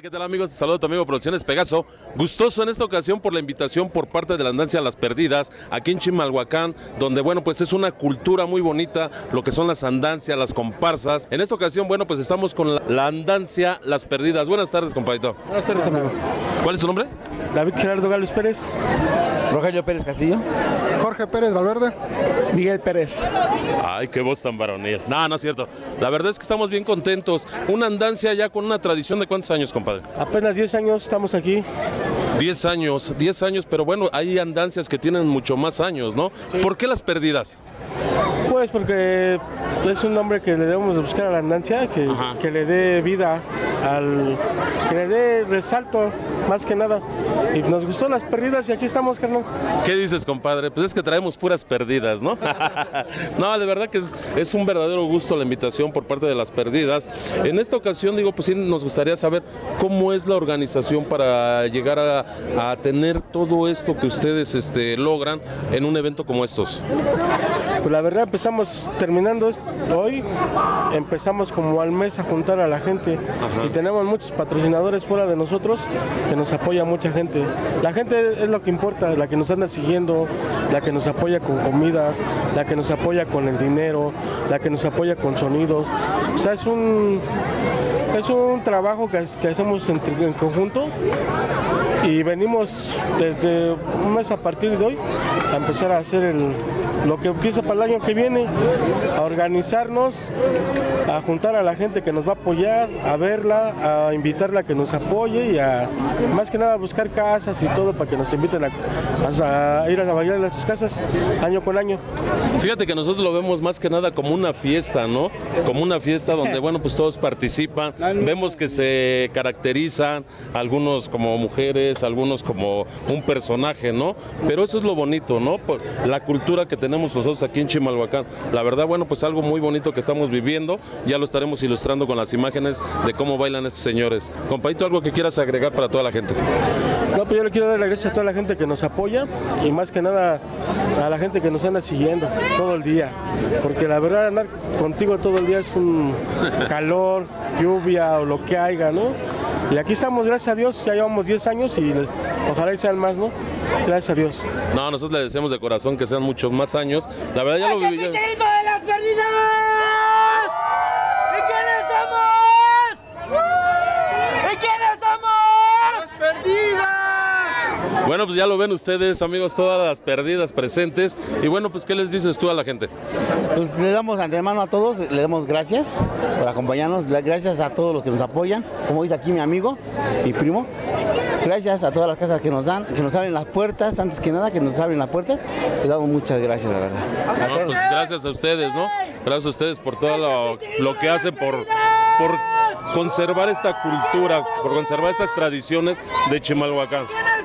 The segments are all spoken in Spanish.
Hola, ¿qué tal amigos? Saludo a tu amigo Producciones Pegaso. Gustoso en esta ocasión por la invitación por parte de la Andancia Las Perdidas, aquí en Chimalhuacán, donde, bueno, pues es una cultura muy bonita, lo que son las andancias, las comparsas. En esta ocasión, bueno, pues estamos con la Andancia Las Perdidas. Buenas tardes, compadrito. Buenas tardes, amigo. ¿Cuál es tu nombre? David Gerardo Gálvez Pérez. Rogelio Pérez Castillo. Jorge Pérez Valverde. Miguel Pérez. Ay, qué voz tan varonil. No, no es cierto. La verdad es que estamos bien contentos. Una andancia ya con una tradición de ¿cuántos años, compadre? Apenas 10 años estamos aquí. 10 años, pero bueno, hay andancias que tienen mucho más años, ¿no? Sí. ¿Por qué Las Perdidas? Pues porque es un nombre que le debemos de buscar a la andancia, que le dé vida, que le dé resalto, más que nada. Y nos gustó Las Perdidas y aquí estamos, carnal. ¿Qué dices, compadre? Pues es que traemos puras perdidas, ¿no? No, de verdad que es un verdadero gusto la invitación por parte de Las Perdidas. En esta ocasión, digo, pues sí nos gustaría saber cómo es la organización para llegar a tener todo esto que ustedes logran en un evento como estos. Pues la verdad terminando hoy, empezamos como al mes a juntar a la gente. Y tenemos muchos patrocinadores fuera de nosotros que nos apoya mucha gente. La gente es lo que importa, la que nos anda siguiendo, la que nos apoya con comidas, la que nos apoya con el dinero, la que nos apoya con sonidos. O sea, es un trabajo que hacemos en conjunto y venimos desde un mes a partir de hoy a empezar a hacer lo que empieza para el año que viene, a organizarnos, a juntar a la gente que nos va a apoyar, a verla, a invitarla a que nos apoye y más que nada a buscar casas y todo para que nos inviten a ir a bailar a sus casas año con año. Fíjate que nosotros lo vemos más que nada como una fiesta, ¿no? Como una fiesta donde, bueno, pues todos participan, vemos que se caracterizan, algunos como mujeres, algunos como un personaje, ¿no? Pero eso es lo bonito, ¿no? La cultura que tenemos nosotros aquí en Chimalhuacán. La verdad, bueno, pues algo muy bonito que estamos viviendo, ya lo estaremos ilustrando con las imágenes de cómo bailan estos señores. Compadito, ¿algo que quieras agregar para toda la gente? No, pues yo le quiero dar las gracias a toda la gente que nos apoya y más que nada a la gente que nos anda siguiendo todo el día, porque la verdad andar contigo todo el día es un calor, lluvia o lo que haya, ¿no? Y aquí estamos, gracias a Dios, ya llevamos 10 años y ojalá y sean más, ¿no? Gracias a Dios. No, nosotros le deseamos de corazón que sean muchos más años. La verdad ya lo viví. ¡El grito de Las Perdidas! ¿Y quiénes somos? ¿Y quiénes somos? ¡Las Perdidas! Bueno, pues ya lo ven ustedes, amigos, todas las perdidas presentes. Y bueno, pues ¿qué les dices tú a la gente? Pues le damos antemano a todos, le damos gracias por acompañarnos, gracias a todos los que nos apoyan, como dice aquí mi amigo, mi primo. Gracias a todas las casas que nos dan, que nos abren las puertas, antes que nada, que nos abren las puertas. Les damos muchas gracias, la verdad. No, pues gracias a ustedes, ¿no? Gracias a ustedes por todo lo que hacen, por conservar esta cultura, por conservar estas tradiciones de Chimalhuacán.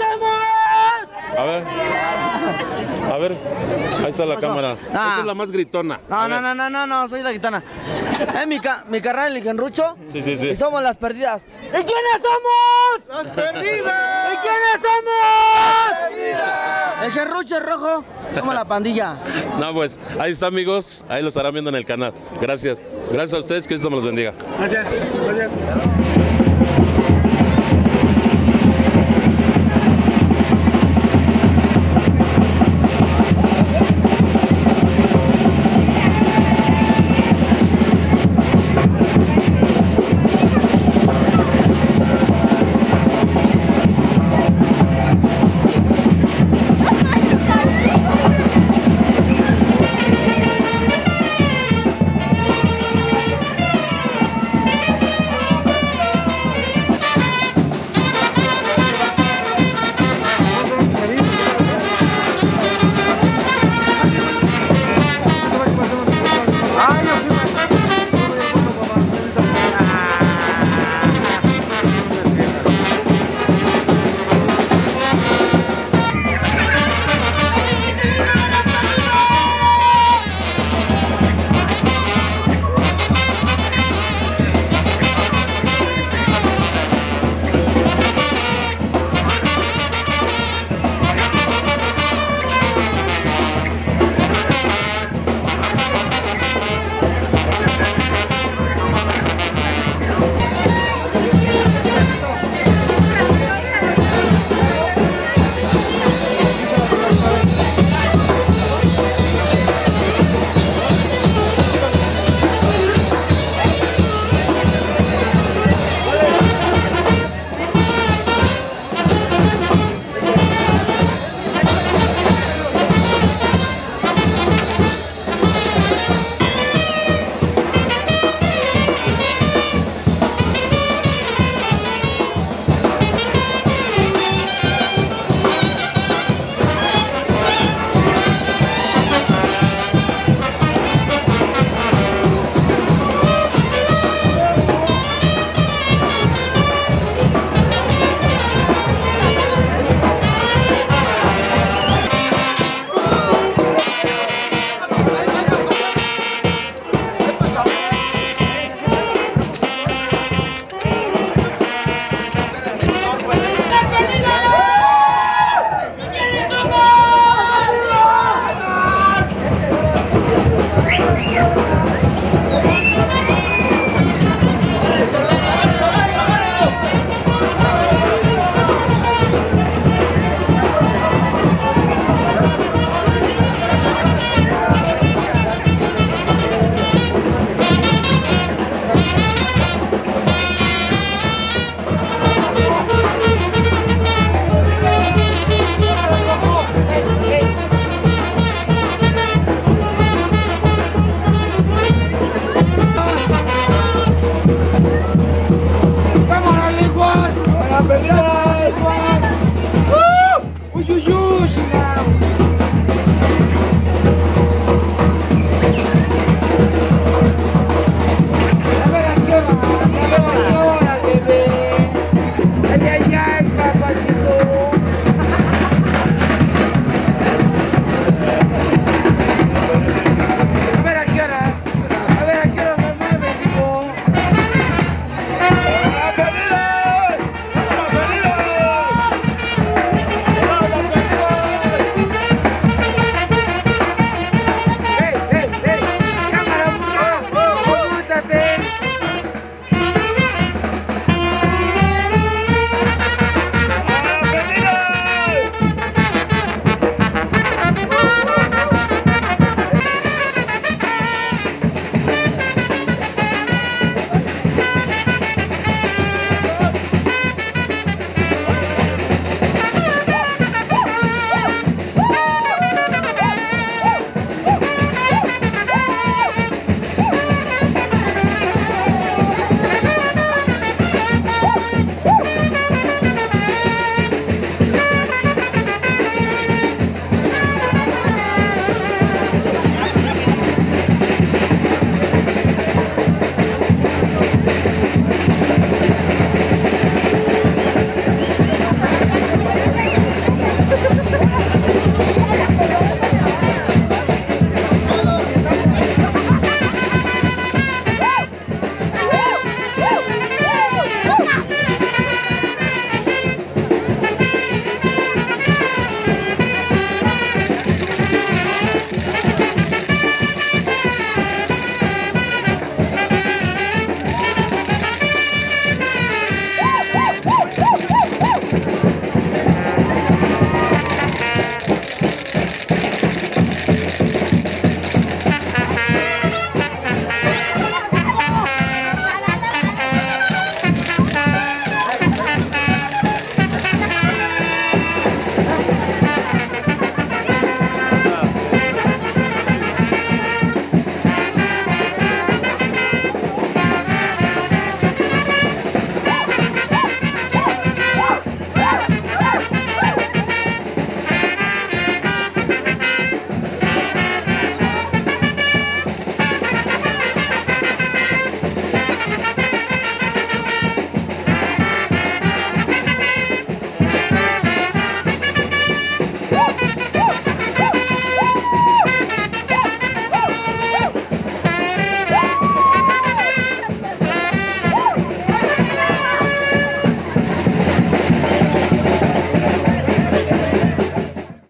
A ver, ahí está la cámara. Esta es la más gritona. No, soy la gitana. Es mi carnal, el Genrucho. Sí. Y somos Las Perdidas. ¿Y quiénes somos? ¡Las Perdidas! ¿Y quiénes somos? ¡Las Perdidas! El Genrucho es rojo. Somos la pandilla. No, pues ahí está, amigos. Ahí lo estarán viendo en el canal. Gracias. Gracias a ustedes, que Dios me los bendiga. Gracias. Música